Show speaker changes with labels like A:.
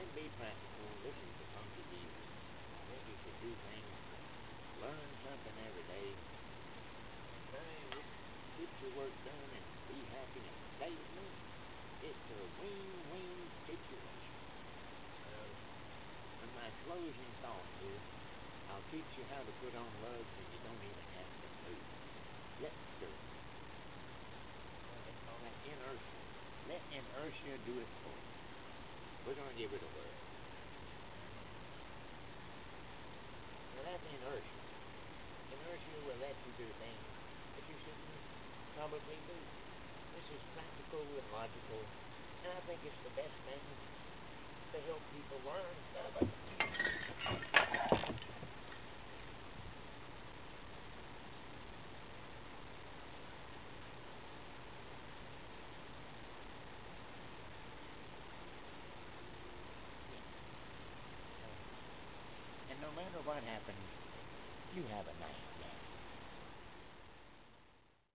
A: and be practical. This is the funky deal. I think you should do things, learn something every day, try and get your work done and be happy and stay with me. It's a win-win situation. In my closing thought here, I'll teach you how to put on lugs and you don't even have to move. Let go. They call that inertia. Let inertia do it for you. We're going to give it a whirl. Now that's inertia. Inertia will let you do things that you shouldn't probably do. This is practical and logical, and I think it's the best thing to help people learn stuff. And no matter what happens, you have a nice